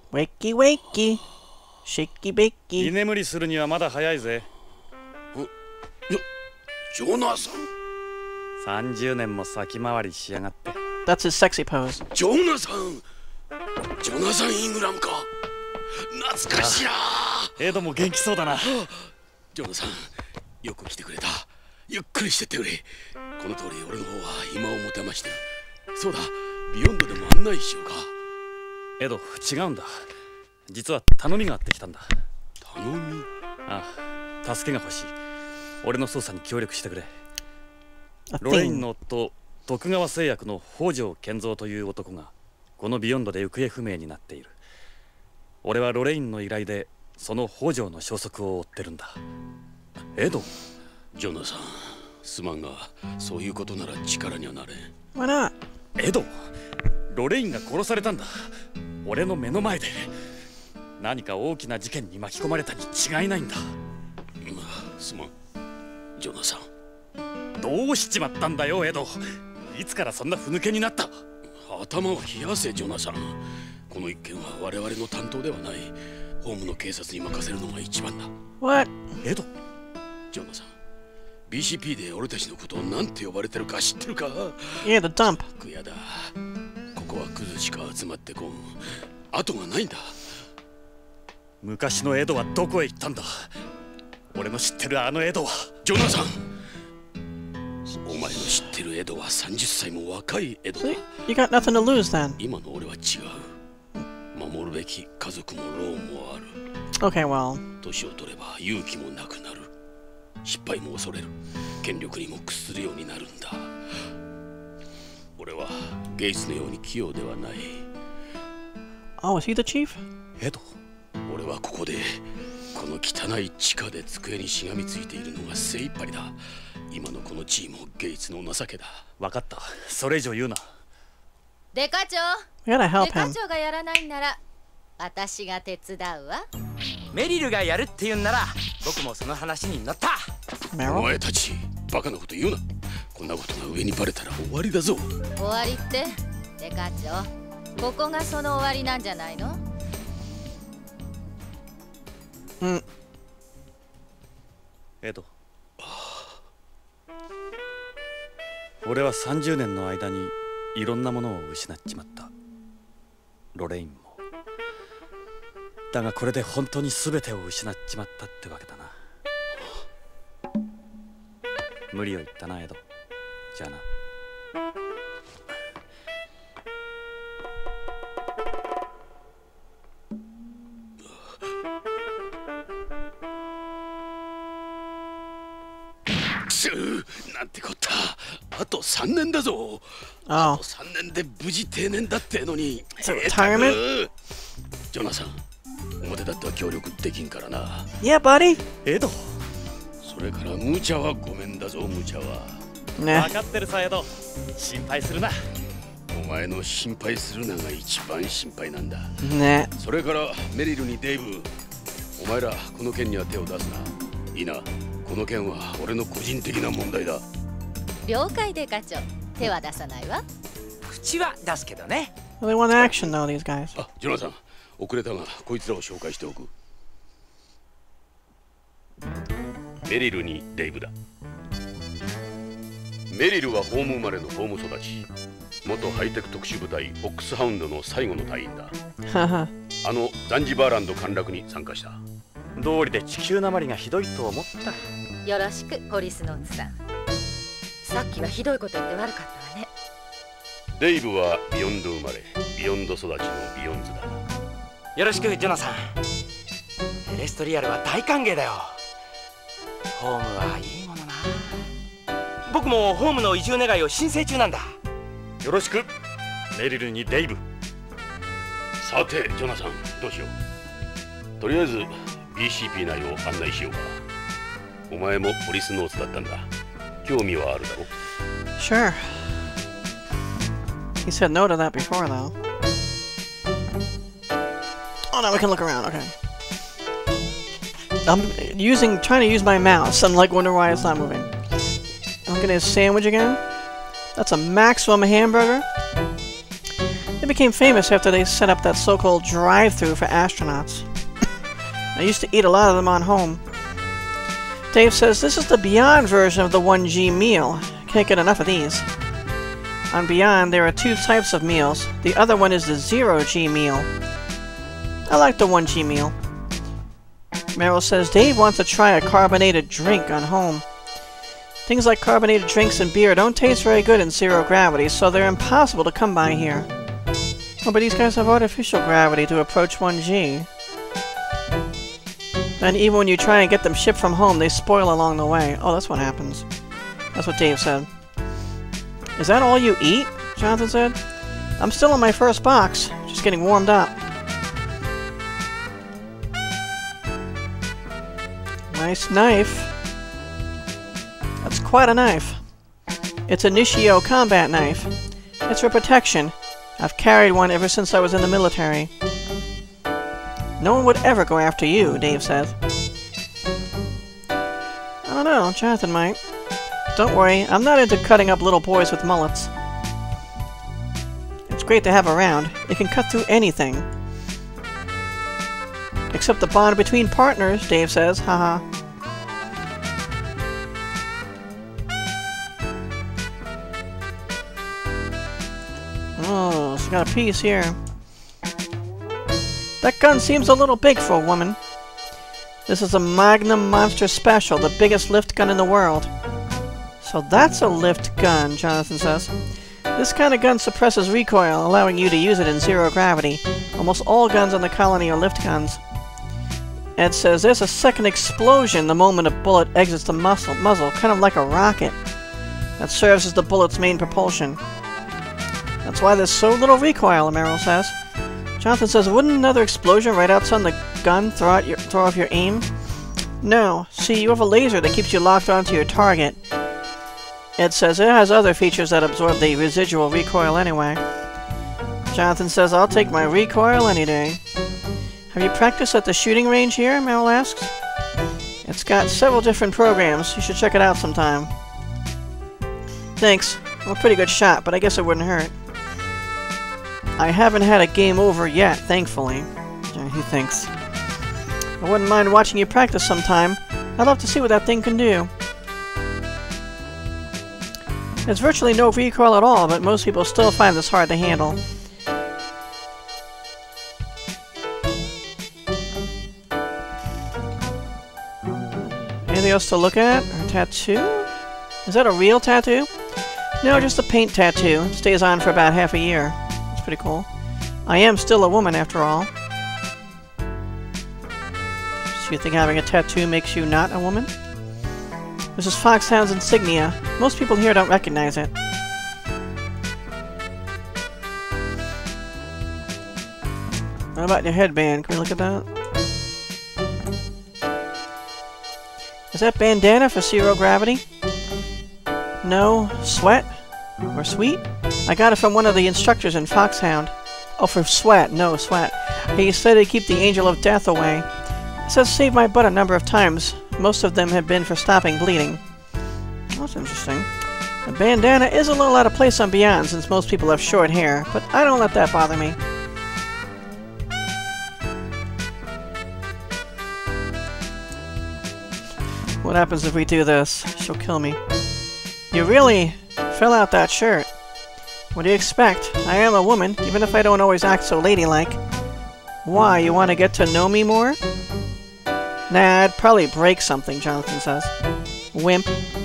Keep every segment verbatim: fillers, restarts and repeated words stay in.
Wakey wakey. Shaky bakey. 居眠りするにはまだ早いぜ。 ジョナサン。 さんじゅうねんも先回りしやがって。 That's his sexy pose. ジョナサン。ジョナサン・イングラムか。懐かしいな。 エドも元気そうだな。 ジョナさん、よく来てくれた。ゆっくりしてってくれ。この通り俺の方は暇を持てましてる。そうだ、ビヨンドでも案内しようか。 エド、違うんだ。実は頼みがあってきたんだ。 頼み？ ああ、助けが欲しい。俺の捜査に協力してくれ。ロレインの夫、徳川製薬の北条健三という男がこのビヨンドで行方不明になっている。俺はロレインの依頼でその北条の消息を追ってるんだ。エド、 ジョナさん、すまんがそういうことなら力にはなれん。 Why not? エド、ロレインが殺されたんだ。俺の目の前で。何か大きな事件に巻き込まれたに違いないんだ。 すまん、ジョナさん。 どうしちまったんだよ、エド。いつからそんなふぬけになった？ 頭を冷やせ、ジョナさん。この一件は我々の担当ではない。ホームの警察に任せるのが一番だ。 What? エド、 ジョナさん、ビーシーピー で俺たちのことを何て呼ばれてるか知ってるか？ Yeah, the dump. くやだ。ここはクズしか集まってこん。後がないんだ。 昔のエドはどこへ行ったんだ？俺の知ってるあのエドは。 ジョナサン、お前の知ってるエドはさんじゅっさいも若いエドだ。 See? You got nothing to lose then. 今の俺は違う。守るべき家族もローンもある。 Okay, well. 年を取れば勇気もなくなる。失敗も恐れる。権力にも屈するようになるんだ。俺はゲイツのように器用ではない。 Oh, is he the chief? エド、 俺はここでこの汚い地下で机にしがみついているのが精一杯だ。今のこの地位もゲイツの情けだ。 分かった。それ以上言うな。 デカ長、 We gotta デ help カ him. 長がやらないんなら私が手伝うわ。 メリルがやるって言うんなら僕もその話に乗った。 お Meryl? 前たちバカなこと言うな。こんなことが上にバレたら終わりだぞ。 終わりってデカ長、ここがその終わりなんじゃないの？ うん。 エド、俺はさんじゅうねんの間にいろんなものを失っちまった。ロレインも。だがこれで本当に全てを失っちまったってわけだな。無理を言ったな、エド。じゃあな。 くそー、なんてこった。あとさんねんだぞ。 Oh. あとさんねんで無事定年だってのに。 So retirement? ジョナさん、表だっては協力できんからな。 Yeah, buddy. エド、 それから無茶はごめんだぞ、無茶は。 Nah. 分かってるさ、エド。心配するな。 お前の心配するのが一番心配なんだ。 Nah. それからメリルにデイブ、お前らこの件には手を出すな。いいな。この件は俺の個人的な問題だ。 了解デカ長、手は出さないわ。 口は出すけどね。 Well, they want action though, these guys. あ、ジョナサン、遅れたがこいつらを紹介しておく。メリルにデイブだ。メリルはホーム生まれのホーム育ち。元ハイテク特殊部隊オックスハウンドの最後の隊員だ。あのザンジバーランド陥落に参加した。 道理で地球なまりがひどいと思った。 よろしく、ポリスノーツさん。さっきはひどいこと言って悪かったわね。 デイブはビヨンド生まれ、ビヨンド育ちのビヨンズだ。 よろしく、ジョナサン。エレストリアルは大歓迎だよ。ホームはいいものな。僕もホームの移住願いを申請中なんだ。 よろしく、メリルにデイブ。 さて、ジョナサン、どうしよう。とりあえず ビーシーピー 内を案内しようか。お前もポリスノーツだったんだ。興味はあるだろ？ Sure. He said no to that before, though. Oh, now we can look around. Okay. I'm using, trying to use my mouse. I'm like wondering why it's not moving. I'm getting a sandwich again. That's a maximum hamburger. They became famous after they set up that so-called drive-thru for astronauts. I used to eat a lot of them on home. Dave says this is the Beyond version of the one G meal. Can't get enough of these. On Beyond, there are two types of meals. The other one is the zero G meal. I like the one G meal. Meryl says Dave wants to try a carbonated drink on home. Things like carbonated drinks and beer don't taste very good in zero gravity, so they're impossible to come by here. Oh, but these guys have artificial gravity to approach one G. And even when you try and get them shipped from home, they spoil along the way. Oh, that's what happens. That's what Dave said. Is that all you eat? Jonathan said. I'm still on my first box, just getting warmed up. Nice knife. That's quite a knife. It's a Nishio combat knife. It's for protection. I've carried one ever since I was in the military. No one would ever go after you, Dave says. I don't know, Jonathan might. Don't worry, I'm not into cutting up little boys with mullets. It's great to have around. It can cut through anything. Except the bond between partners, Dave says. Haha. Oh, it's got a piece here. That gun seems a little big for a woman. This is a Magnum Monster Special, the biggest lift gun in the world. So that's a lift gun, Jonathan says. This kind of gun suppresses recoil, allowing you to use it in zero gravity. Almost all guns on the colony are lift guns. Ed says there's a second explosion the moment a bullet exits the muzzle, muzzle, kind of like a rocket. That serves as the bullet's main propulsion. That's why there's so little recoil, Merrill says. Jonathan says, wouldn't another explosion right outside the gun throw, out your, throw off your aim? No. See, you have a laser that keeps you locked onto your target. Ed says it has other features that absorb the residual recoil anyway. Jonathan says, I'll take my recoil any day. Have you practiced at the shooting range here? Merrill asks. It's got several different programs. You should check it out sometime. Thanks. I'm a pretty good shot, but I guess it wouldn't hurt. I haven't had a game over yet, thankfully. Yeah, he thinks. I wouldn't mind watching you practice sometime. I'd love to see what that thing can do. There's virtually no recoil at all, but most people still find this hard to handle. Anything else to look at? Or a tattoo? Is that a real tattoo? No, just a paint tattoo. It stays on for about half a year. That's pretty cool. I am still a woman after all. So you think having a tattoo makes you not a woman? This is Foxhound's insignia. Most people here don't recognize it. What about your headband? Can we look at that? Is that bandana for zero gravity? No. Sweat? Or sweet? I got it from one of the instructors in Foxhound. Oh, for sweat. No, sweat. He said to keep the angel of death away. It says save my butt a number of times. Most of them have been for stopping bleeding. That's interesting. The bandana is a little out of place on Beyond since most people have short hair, but I don't let that bother me. What happens if we do this? She'll kill me. You really fill out that shirt. What do you expect? I am a woman, even if I don't always act so ladylike. Why, you want to get to know me more? Nah, I'd probably break something, Jonathan says. Wimp.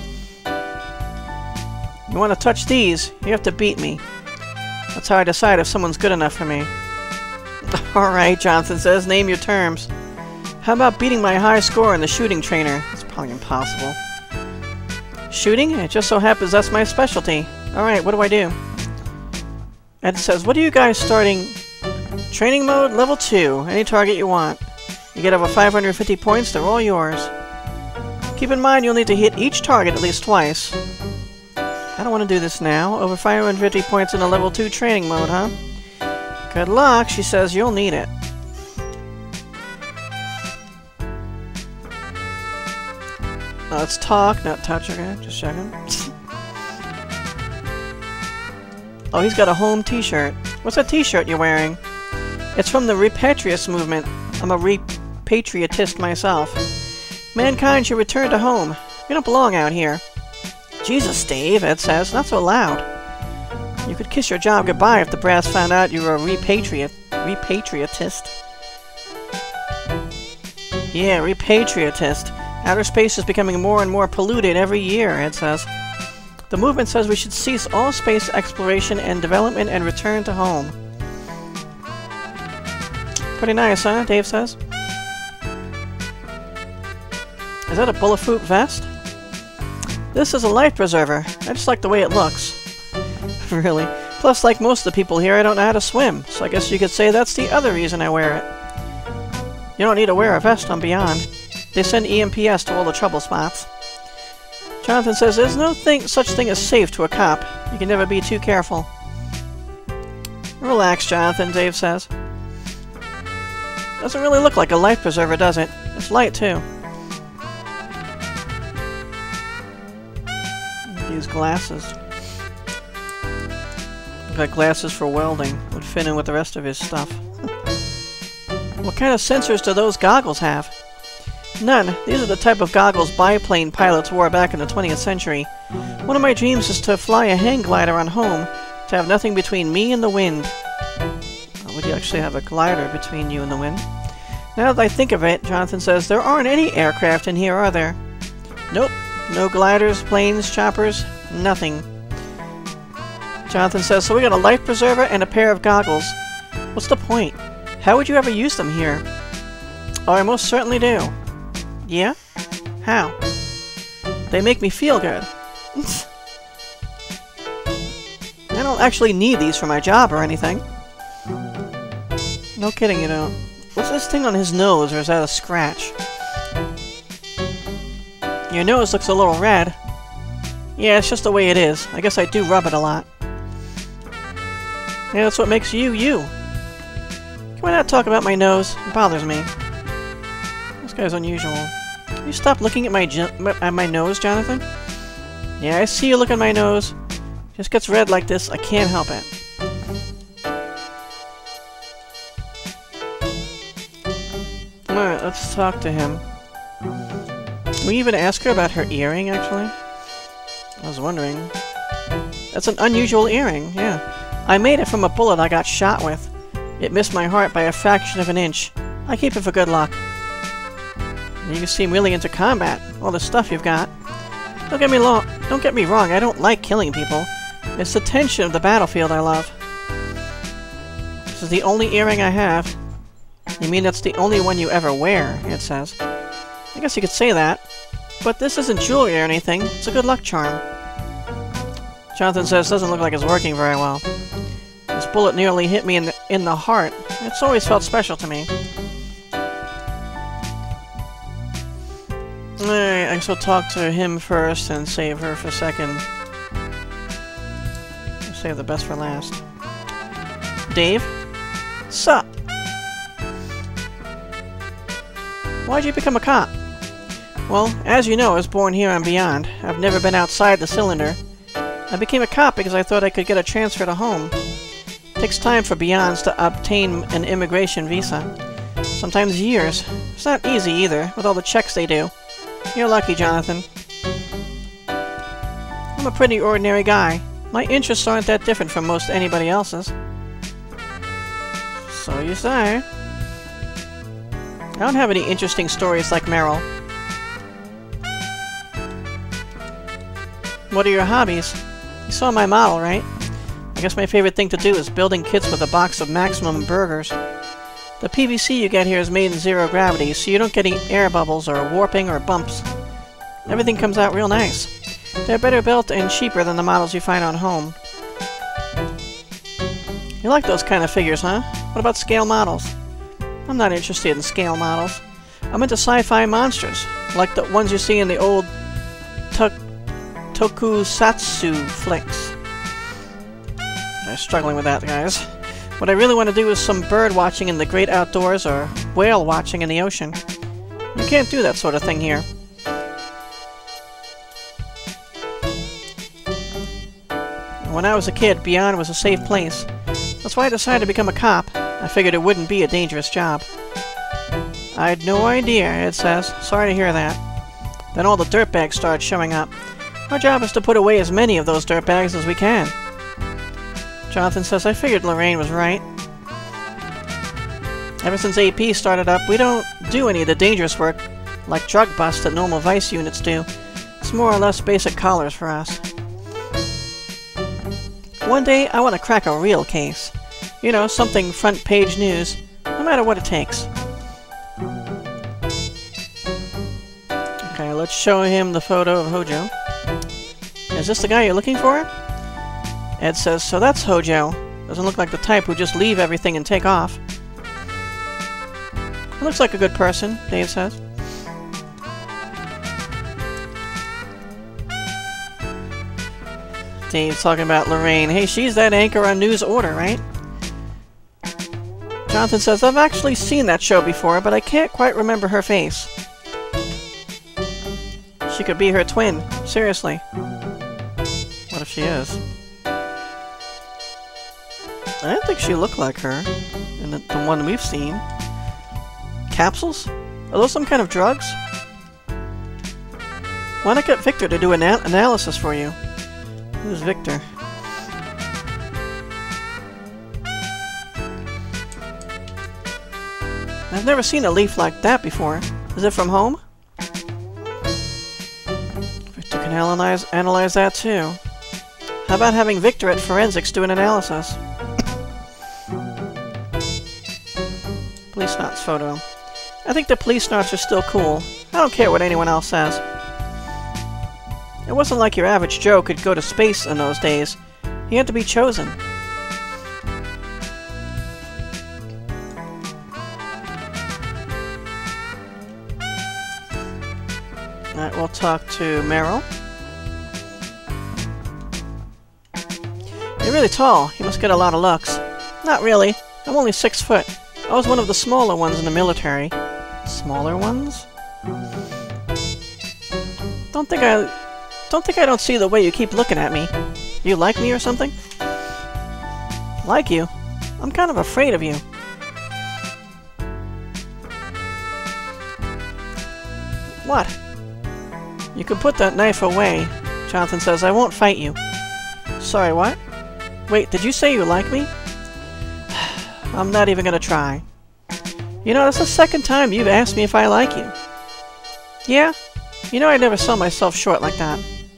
You want to touch these, you have to beat me. That's how I decide if someone's good enough for me. Alright, Jonathan says, name your terms. How about beating my high score in the shooting trainer? It's probably impossible. Shooting? It just so happens that's my specialty. Alright, what do I do? Ed says, what are you guys starting? Training mode, level two. Any target you want. You get over five hundred fifty points, they're all yours. Keep in mind you'll need to hit each target at least twice. I don't want to do this now. Over five hundred fifty points in a level two training mode, huh? Good luck, she says you'll need it. Uh, let's talk, not touch, okay? Just checking. Oh, he's got a home t-shirt. What's that t-shirt you're wearing? It's from the Repatrius movement. I'm a repatriatist myself. Mankind should return to home. We don't belong out here. Jesus, Dave, Ed says. Not so loud. You could kiss your job goodbye if the brass found out you were a repatriat... repatriatist. Yeah, repatriatist. Outer space is becoming more and more polluted every year, Ed says. The movement says we should cease all space exploration and development and return to home. Pretty nice, huh? Dave says. Is that a bulletproof vest? This is a life preserver. I just like the way it looks. Really. Plus, like most of the people here, I don't know how to swim, so I guess you could say that's the other reason I wear it. You don't need to wear a vest on Beyond. They send E M P S to all the trouble spots. Jonathan says there's no thing, such thing as safe to a cop. You can never be too careful. Relax, Jonathan, Dave says. Doesn't really look like a life preserver, does it? It's light, too. These glasses. Look like glasses for welding. Would fit in with the rest of his stuff. What kind of sensors do those goggles have? None. These are the type of goggles biplane pilots wore back in the twentieth century. One of my dreams is to fly a hang glider on home, to have nothing between me and the wind. Oh, would you actually have a glider between you and the wind? Now that I think of it, Jonathan says, there aren't any aircraft in here, are there? Nope. No gliders, planes, choppers, nothing. Jonathan says, so we got a life preserver and a pair of goggles. What's the point? How would you ever use them here? Oh, I most certainly do. Yeah? How? They make me feel good. I don't actually need these for my job or anything. No kidding, you don't. What's this thing on his nose, or is that a scratch? Your nose looks a little red. Yeah, it's just the way it is. I guess I do rub it a lot. Yeah, that's what makes you, you. Can we not talk about my nose? It bothers me. This guy's unusual. Can you stop looking at my, at my nose, Jonathan? Yeah, I see you look at my nose. It just gets red like this. I can't help it. Alright, let's talk to him. Can we even ask her about her earring, actually? I was wondering. That's an unusual earring, yeah. I made it from a bullet I got shot with. It missed my heart by a fraction of an inch. I keep it for good luck. You seem really into combat. All the stuff you've got. Don't get me lo- Don't get me wrong, I don't like killing people. It's the tension of the battlefield I love. This is the only earring I have. You mean that's the only one you ever wear, it says. I guess you could say that. But this isn't jewelry or anything. It's a good luck charm. Jonathan says doesn't look like it's working very well. This bullet nearly hit me in the, in the heart. It's always felt special to me. Alright, I guess we'll talk to him first and save her for second. Save the best for last. Dave? Sup? Why'd you become a cop? Well, as you know, I was born here on Beyond. I've never been outside the cylinder. I became a cop because I thought I could get a transfer to home. It takes time for Beyonds to obtain an immigration visa. Sometimes years. It's not easy either, with all the checks they do. You're lucky, Jonathan. I'm a pretty ordinary guy. My interests aren't that different from most anybody else's. So you say. I don't have any interesting stories like Meryl. What are your hobbies? You saw my model, right? I guess my favorite thing to do is building kits with a box of Maximum burgers. The P V C you get here is made in zero gravity, so you don't get any air bubbles or warping or bumps. Everything comes out real nice. They're better built and cheaper than the models you find on home. You like those kind of figures, huh? What about scale models? I'm not interested in scale models. I'm into sci-fi monsters, like the ones you see in the old to tokusatsu flicks. I'm struggling with that, guys. What I really want to do is some bird watching in the great outdoors or whale watching in the ocean. You can't do that sort of thing here. When I was a kid, Beyond was a safe place. That's why I decided to become a cop. I figured it wouldn't be a dangerous job. I had no idea, Ed says. Sorry to hear that. Then all the dirtbags started showing up. Our job is to put away as many of those dirtbags as we can. Jonathan says, I figured Lorraine was right. Ever since A P started up, we don't do any of the dangerous work, like drug busts that normal vice units do. It's more or less basic collars for us. One day, I want to crack a real case. You know, something front-page news, no matter what it takes. Okay, let's show him the photo of Hojo. Is this the guy you're looking for? Ed says, so that's Hojo. Doesn't look like the type who'd just leave everything and take off. He looks like a good person, Dave says. Dave's talking about Lorraine. Hey, she's that anchor on News Order, right? Jonathan says, I've actually seen that show before, but I can't quite remember her face. She could be her twin. Seriously. What if she is? I didn't think she looked like her in the, the one we've seen. Capsules? Are those some kind of drugs? Why not get Victor to do an ana analysis for you? Who's Victor? I've never seen a leaf like that before. Is it from home? Victor can analyze, analyze that too. How about having Victor at Forensics do an analysis? Policenauts photo. I think the Policenauts are still cool. I don't care what anyone else says. It wasn't like your average Joe could go to space in those days. He had to be chosen. Alright, we'll talk to Meryl. You're really tall. You must get a lot of looks. Not really. I'm only six foot. I was one of the smaller ones in the military. Smaller ones? Don't think I... Don't think I don't see the way you keep looking at me. You like me or something? Like you? I'm kind of afraid of you. What? You can put that knife away. Jonathan says, I won't fight you. Sorry, what? Wait, did you say you like me? I'm not even gonna try. You know, that's the second time you've asked me if I like you. Yeah? You know I never sell myself short like that.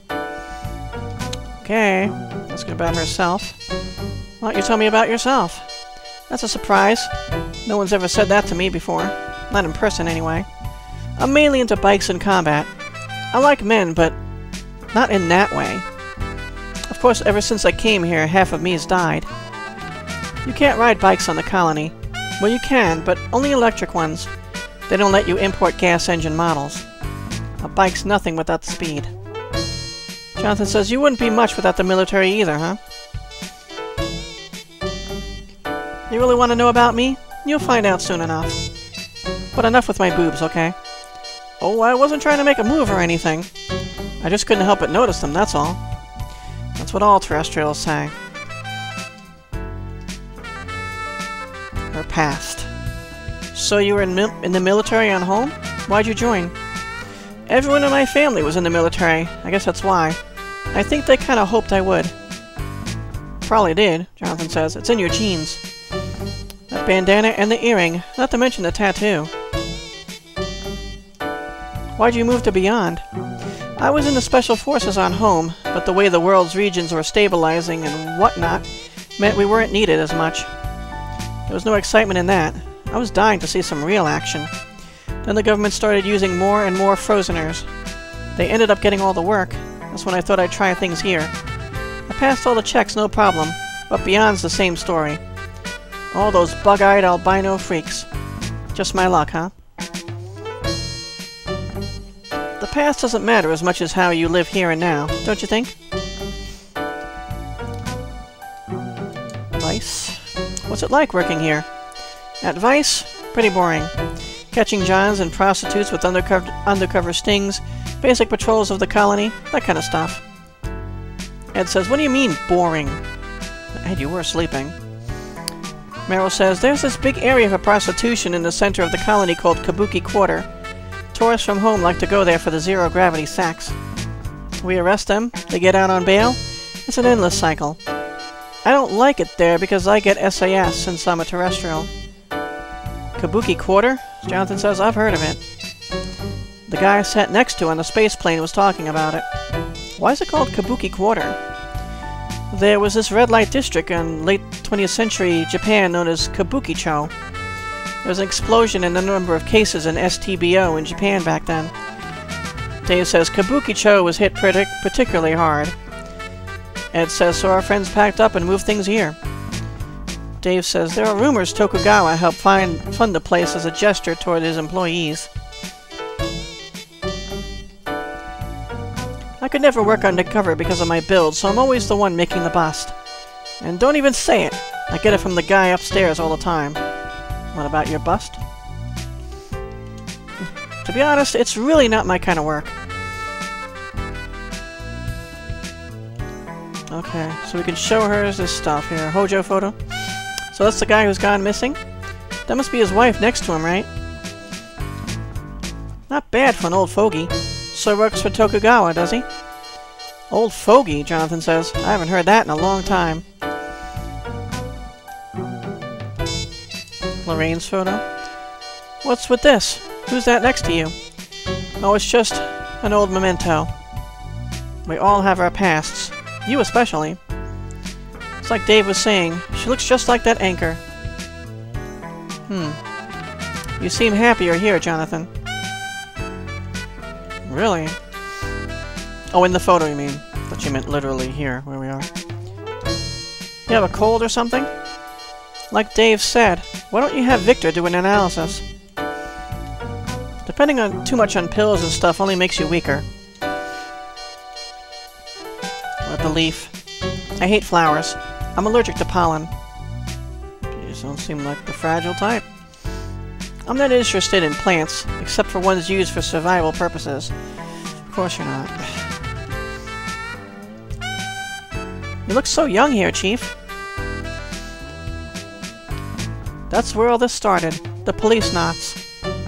Okay, asking about herself. Why don't you tell me about yourself? That's a surprise. No one's ever said that to me before. Not in person, anyway. I'm mainly into bikes and combat. I like men, but not in that way. Of course, ever since I came here, half of me has died. You can't ride bikes on the colony. Well, you can, but only electric ones. They don't let you import gas engine models. A bike's nothing without the speed. Jonathan says, you wouldn't be much without the military either, huh? You really want to know about me? You'll find out soon enough. But enough with my boobs, okay? Oh, I wasn't trying to make a move or anything. I just couldn't help but notice them, that's all. That's what all terrestrials say. Her past. So you were in, mil in the military on home? Why'd you join? Everyone in my family was in the military. I guess that's why. I think they kind of hoped I would. Probably did, Jonathan says. It's in your genes. That bandana and the earring, not to mention the tattoo. Why'd you move to Beyond? I was in the Special Forces on home, but the way the world's regions were stabilizing and whatnot meant we weren't needed as much. There was no excitement in that. I was dying to see some real action. Then the government started using more and more frozeners. They ended up getting all the work. That's when I thought I'd try things here. I passed all the checks, no problem, but Beyond's the same story. All those bug-eyed albino freaks. Just my luck, huh? The past doesn't matter as much as how you live here and now, don't you think? Vice? What's it like working here? At Vice? Pretty boring. Catching Johns and prostitutes with undercover, undercover stings, basic patrols of the colony, that kind of stuff. Ed says, what do you mean, boring? Ed, you were sleeping. Meryl says, there's this big area for prostitution in the center of the colony called Kabuki Quarter. Tourists from home like to go there for the zero-gravity sex. We arrest them, they get out on bail. It's an endless cycle. I don't like it there because I get S A S since I'm a terrestrial. Kabuki Quarter? Jonathan says, I've heard of it. The guy I sat next to on the space plane was talking about it. Why is it called Kabuki Quarter? There was this red light district in late twentieth century Japan known as Kabukicho. There was an explosion in the number of cases in S T B O in Japan back then. Dave says Kabukicho was hit partic particularly hard. Ed says, so our friends packed up and moved things here. Dave says, there are rumors Tokugawa helped find, fund the place as a gesture toward his employees. I could never work undercover because of my build, so I'm always the one making the bust. And don't even say it! I get it from the guy upstairs all the time. What about your bust? To be honest, it's really not my kind of work. Okay, so we can show her this stuff here. Hojo photo. So that's the guy who's gone missing? That must be his wife next to him, right? Not bad for an old fogey. So he works for Tokugawa, does he? Old fogey, Jonathan says. I haven't heard that in a long time. Lorraine's photo. What's with this? Who's that next to you? Oh, it's just an old memento. We all have our pasts. You especially. It's like Dave was saying. She looks just like that anchor. Hmm. You seem happier here, Jonathan. Really? Oh, in the photo, you mean? I thought you meant literally here, where we are. You have a cold or something? Like Dave said, why don't you have Victor do an analysis? Depending on too much on pills and stuff only makes you weaker. What the leaf? I hate flowers. I'm allergic to pollen. You just don't seem like the fragile type. I'm not interested in plants, except for ones used for survival purposes. Of course you're not. You look so young here, Chief. That's where all this started. The Policenauts.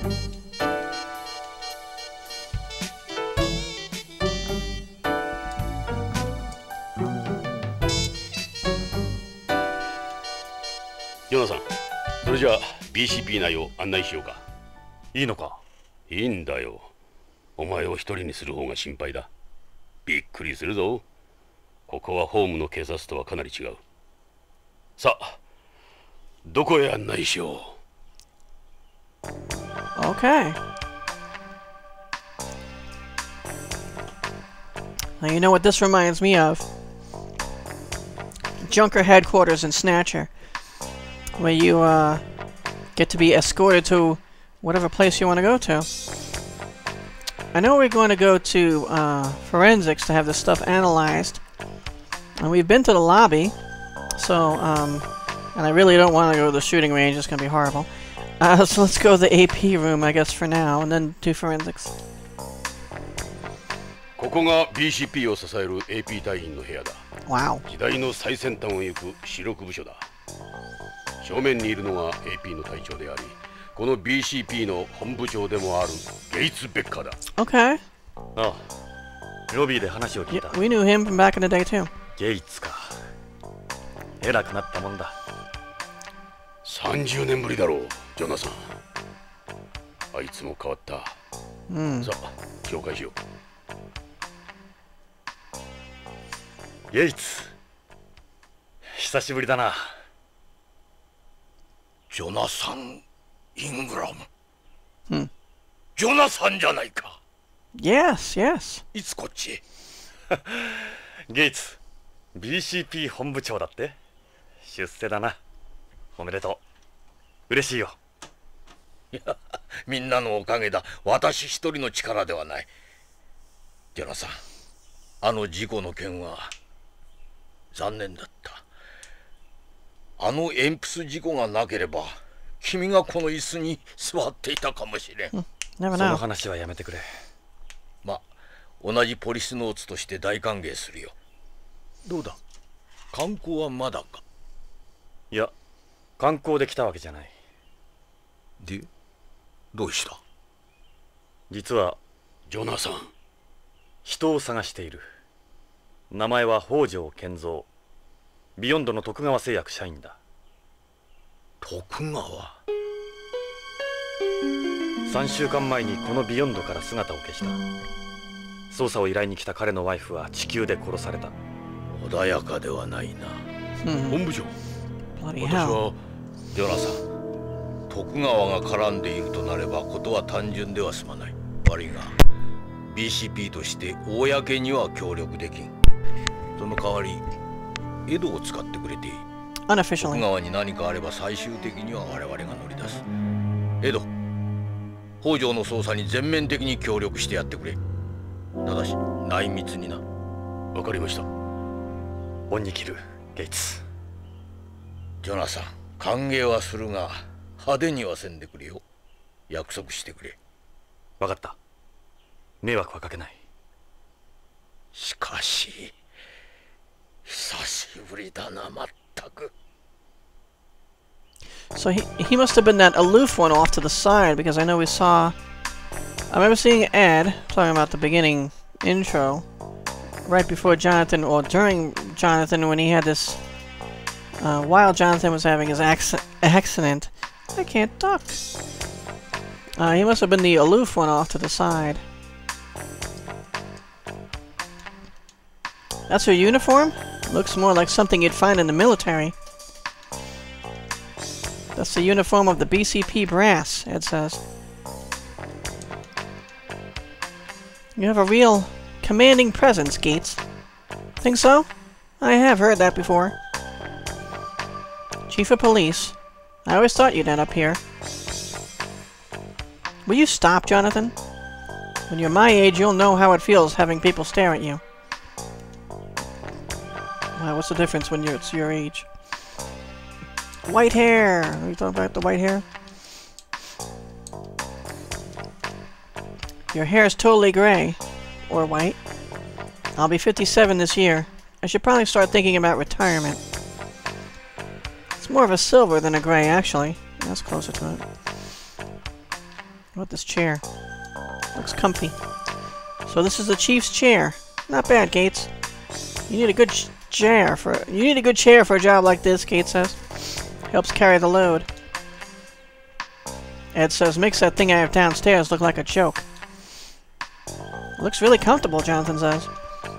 ヨナさん、それじゃあ ビーシーピー 内を案内しようか。 いいのか？ いいんだよ。お前を一人にする方が心配だ。びっくりするぞ。ここはホームの警察とはかなり違う。さあ、どこへ案内しよう。 Okay. Now you know what this reminds me of. Junker headquarters in Snatcher. Where you, uh, get to be escorted to whatever place you want to go to. I know we're going to go to, uh, forensics to have this stuff analyzed. And we've been to the lobby. So, um, and I really don't want to go to the shooting range. It's going to be horrible. Uh, so let's go to the A P room, I guess, for now, and then do forensics. ここが ビーシーピー を支える エーピー 隊員の部屋だ。 Wow. 時代の最先端を行く主力部署だ。正面にいるのが エーピー の隊長であり、この ビーシーピー の本部長でもあるゲイツ・ベッカーだ。 Okay. ああ、ロビーで話を聞いた。 Yeah, we knew him from back in the day too. ゲイツか。偉くなったもんだ。 さんじゅうねんぶりだろう、ジョナサン。あいつも変わった。 Mm. さあ、紹介しよう。ゲイツ。久しぶりだな。 ジョナサン・イングラム。 Hmm. ジョナサンじゃないか。 Yes, yes. いつこっちゲイツ、ビーシーピー 本部長だって。出世だな。おめでとう。嬉しいよ。 いや、みんなのおかげだ。私一人の力ではない。ジョナサン、あの事故の件は残念だった。あの鉛筆事故がなければ君がこの椅子に座っていたかもしれん。 Never そ know. の話はやめてくれ。 まあ同じポリスノーツとして大歓迎するよ。どうだ、観光はまだか？ いや、 観光で来たわけじゃない。 で、どうした？ 実はジョナサン、 人を探している。名前は北条健三、ビヨンドの徳川製薬社員だ。 徳川。 さんしゅうかんまえにこのビヨンドから姿を消した。捜査を依頼に来た彼のワイフは地球で殺された。 穏やかではないな。 本部長、 Bloody 私 hell. はジョナサン、徳川が絡んでいるとなればことは単純では済まない。悪いが ビーシーピー として公には協力できん。その代わり江戸を使ってくれていい。徳 Unofficially. 川に何かあれば最終的には我々が乗り出す。江戸、北条の捜査に全面的に協力してやってくれ。ただし内密にな。 わかりました。 恩に着る、ゲイツ。 ジョナサン、歓迎はするが派手にはせんでくれよ。約束してくれ。 分かった。迷惑はかけない。 しかし久しぶりだな、まったく。 So he, he must have been that aloof one off to the side, because I know we saw... I remember seeing Ed, talking about the beginning intro, right before Jonathan, or during Jonathan, when he had this... Uh, while Jonathan was having his acc accident. I can't talk. Uh, he must have been the aloof one off to the side. That's her uniform? Looks more like something you'd find in the military. That's the uniform of the B C P brass, Ed says. You have a real commanding presence, Gates. Think so? I have heard that before. Chief of Police. I always thought you'd end up here. Will you stop, Jonathan? When you're my age, you'll know how it feels having people stare at you. Wow, what's the difference when you're, it's your age? White hair! Are you talking about the white hair? Your hair is totally gray. Or white. I'll be fifty-seven this year. I should probably start thinking about retirement. It's more of a silver than a gray, actually. That's closer to it. What about this chair? Looks comfy. So this is the chief's chair. Not bad, Gates. You need a good ch chair for you need a good chair for a job like this, Gates says. Helps carry the load. Ed says, makes that thing I have downstairs look like a joke. Looks really comfortable, Jonathan says.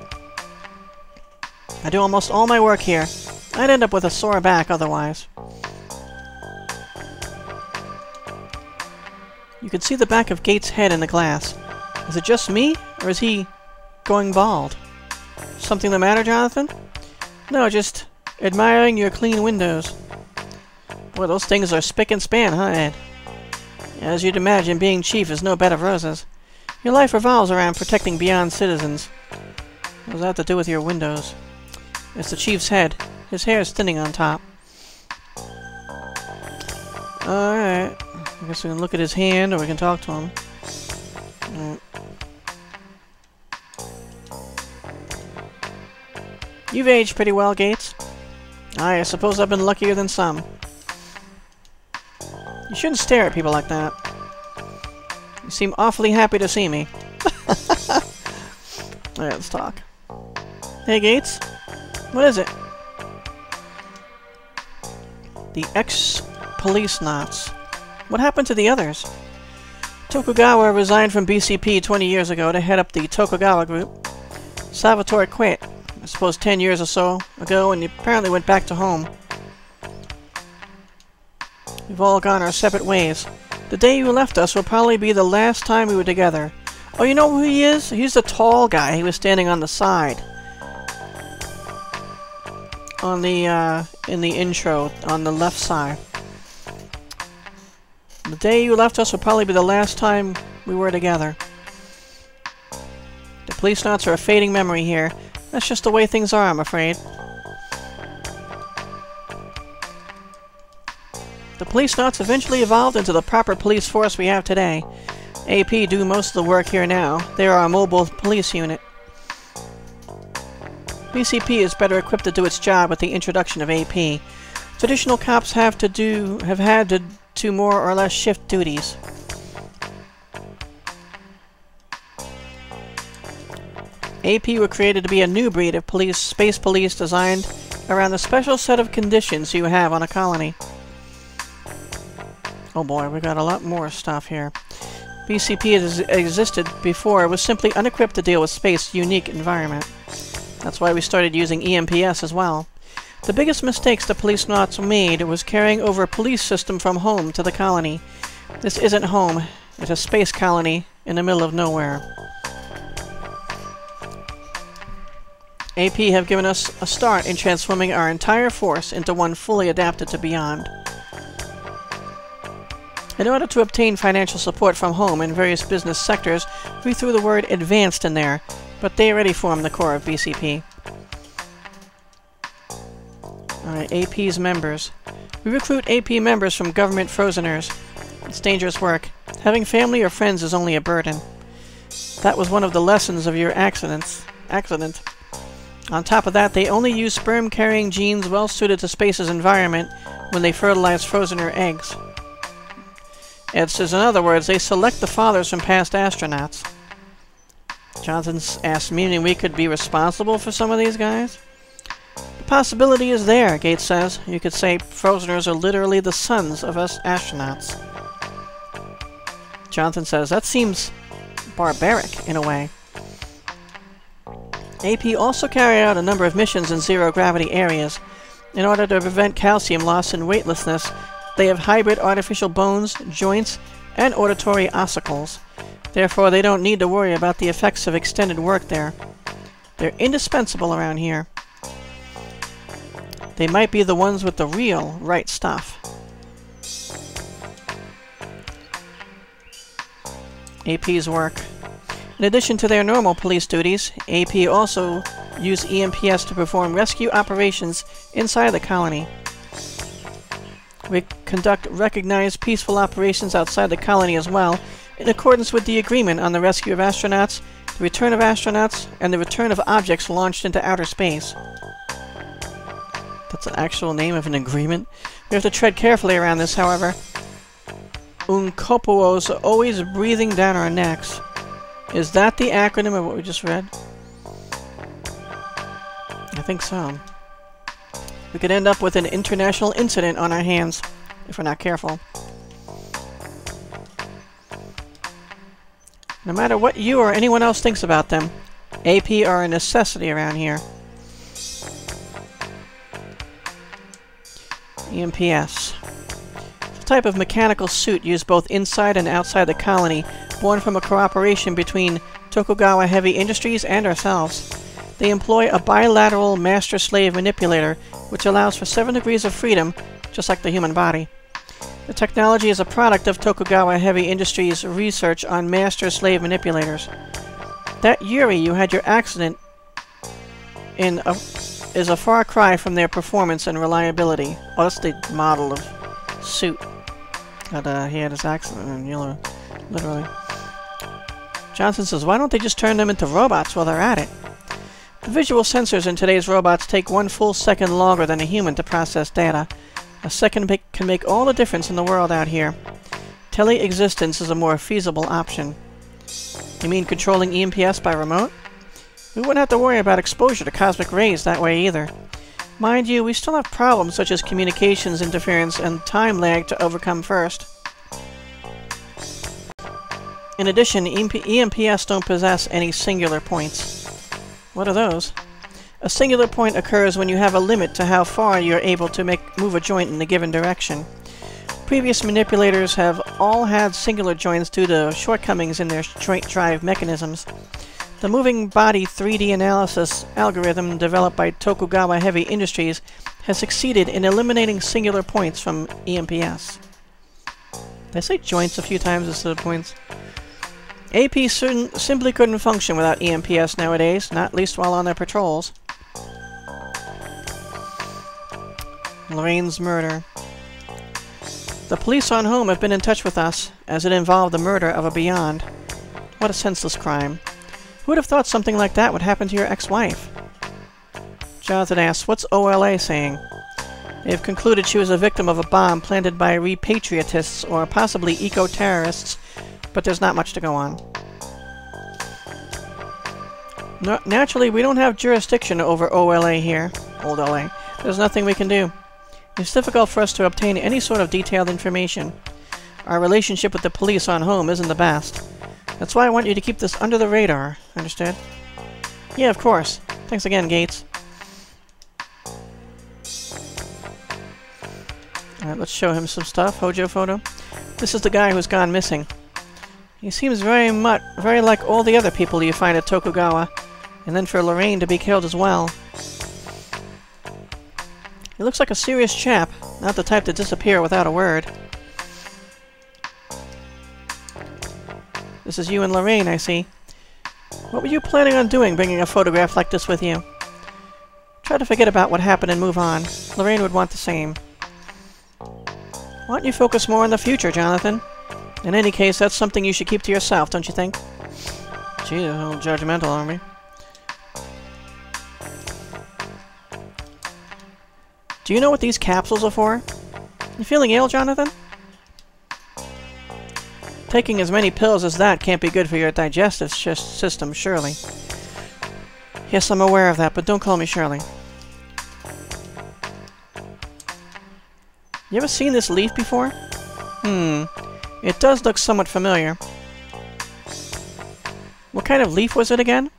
I do almost all my work here. I'd end up with a sore back otherwise. You can see the back of Gates' head in the glass. Is it just me, or is he going bald? Something the matter, Jonathan? No, just admiring your clean windows. Boy, those things are spick and span, huh, Ed? As you'd imagine, being chief is no bed of roses. Your life revolves around protecting beyond citizens. What does that have to do with your windows? It's the chief's head. His hair is thinning on top. Alright. I guess we can look at his hand, or we can talk to him. Alright. You've aged pretty well, Gates. I suppose I've been luckier than some. You shouldn't stare at people like that. You seem awfully happy to see me. Alright, let's talk. Hey, Gates. What is it? The ex-Policenauts. What happened to the others? Tokugawa resigned from B C P twenty years ago to head up the Tokugawa group. Salvatore quit, I suppose ten years or so ago, and he apparently went back to home. We've all gone our separate ways. The day you left us will probably be the last time we were together. Oh, you know who he is? He's the tall guy. He was standing on the side. On the, uh, in the intro, on the left side. The day you left us will probably be the last time we were together. The Policenauts are a fading memory here. That's just the way things are, I'm afraid. The Policenauts eventually evolved into the proper police force we have today. A P do most of the work here now. They are our mobile police unit. B C P is better equipped to do its job with the introduction of A P. Traditional cops have to do have had to do more or less shift duties. A P were created to be a new breed of police, space police designed around the special set of conditions you have on a colony. Oh boy, we got a lot more stuff here. B C P has existed before. It was simply unequipped to deal with space's unique environment. That's why we started using E M P S as well. The biggest mistakes the Policenauts made was carrying over a police system from home to the colony. This isn't home. It's a space colony in the middle of nowhere. A P have given us a start in transforming our entire force into one fully adapted to Beyond. In order to obtain financial support from home in various business sectors, we threw the word advanced in there, but they already form the core of B C P. Alright, A P's members. We recruit A P members from government frozeners. It's dangerous work. Having family or friends is only a burden. That was one of the lessons of your accidents. Accident. On top of that, they only use sperm-carrying genes well-suited to space's environment when they fertilize frozener eggs. It says, in other words, they select the fathers from past astronauts. Johnson asked, meaning we could be responsible for some of these guys? The possibility is there, Gates says. You could say frozeners are literally the sons of us astronauts. Johnson says, that seems barbaric, in a way. A P also carry out a number of missions in zero-gravity areas. In order to prevent calcium loss and weightlessness, they have hybrid artificial bones, joints, and auditory ossicles. Therefore, they don't need to worry about the effects of extended work there. They're indispensable around here. They might be the ones with the real right stuff. A P's work. In addition to their normal police duties, A P also use E M P S to perform rescue operations inside the colony. We conduct recognized peaceful operations outside the colony as well, in accordance with the agreement on the rescue of astronauts, the return of astronauts, and the return of objects launched into outer space. That's an actual name of an agreement. We have to tread carefully around this, however. Unkopuo's always breathing down our necks. Is that the acronym of what we just read? I think so. We could end up with an international incident on our hands if we're not careful. No matter what you or anyone else thinks about them, A P are a necessity around here. E M P S. It's a type of mechanical suit used both inside and outside the colony, born from a cooperation between Tokugawa Heavy Industries and ourselves. They employ a bilateral master-slave manipulator, which allows for seven degrees of freedom, just like the human body. The technology is a product of Tokugawa Heavy Industries' research on master-slave manipulators. That Yuri you had your accident in a, is a far cry from their performance and reliability. Oh, that's the model of suit that uh, he had his accident in, you know, literally. Johnson says, why don't they just turn them into robots while they're at it? The visual sensors in today's robots take one full second longer than a human to process data. A second make, can make all the difference in the world out here. Tele-existence is a more feasible option. You mean controlling E M P S by remote? We wouldn't have to worry about exposure to cosmic rays that way either. Mind you, we still have problems such as communications interference and time lag to overcome first. In addition, E M P S don't possess any singular points. What are those? A singular point occurs when you have a limit to how far you're able to make move a joint in a given direction. Previous manipulators have all had singular joints due to shortcomings in their joint drive mechanisms. The moving body three D analysis algorithm developed by Tokugawa Heavy Industries has succeeded in eliminating singular points from E M P S. Did I say joints a few times instead of points? A P simply couldn't function without E M P S nowadays, not least while on their patrols. Lorraine's murder. The police on home have been in touch with us, as it involved the murder of a Beyond. What a senseless crime. Who would have thought something like that would happen to your ex-wife? Jonathan asks, what's O L A saying? They have concluded she was a victim of a bomb planted by repatriatists or possibly eco-terrorists, but there's not much to go on. No, naturally, we don't have jurisdiction over O L A here, Old L A. There's nothing we can do. It's difficult for us to obtain any sort of detailed information. Our relationship with the police on home isn't the best. That's why I want you to keep this under the radar, understood? Yeah, of course. Thanks again, Gates. Alright, let's show him some stuff. Hojo photo. This is the guy who's gone missing. He seems very much, very like all the other people you find at Tokugawa. And then for Lorraine to be killed as well. He looks like a serious chap, not the type to disappear without a word. This is you and Lorraine, I see. What were you planning on doing, bringing a photograph like this with you? Try to forget about what happened and move on. Lorraine would want the same. Why don't you focus more on the future, Jonathan? In any case, that's something you should keep to yourself, don't you think? Gee, a little judgmental, aren't we? Do you know what these capsules are for? You feeling ill, Jonathan? Taking as many pills as that can't be good for your digestive system, surely. Yes, I'm aware of that, but don't call me Shirley. You ever seen this leaf before? Hmm. It does look somewhat familiar. What kind of leaf was it again?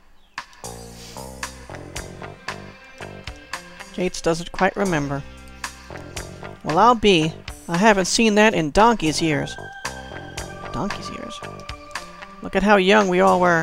Gates doesn't quite remember. Well, I'll be. I haven't seen that in donkey's years. Donkey's years? Look at how young we all were.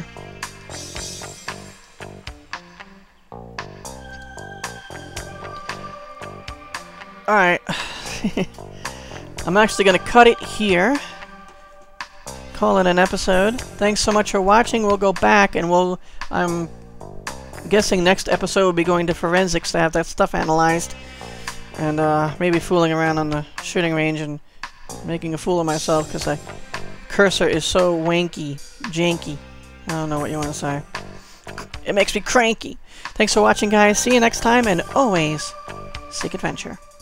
Alright. I'm actually going to cut it here. Call it an episode. Thanks so much for watching. We'll go back and we'll... I'm guessing next episode will be going to forensics to have that stuff analyzed. And uh, maybe fooling around on the shooting range and making a fool of myself because the cursor is so wanky, janky. I don't know what you want to say. It makes me cranky. Thanks for watching, guys. See you next time, and always seek adventure.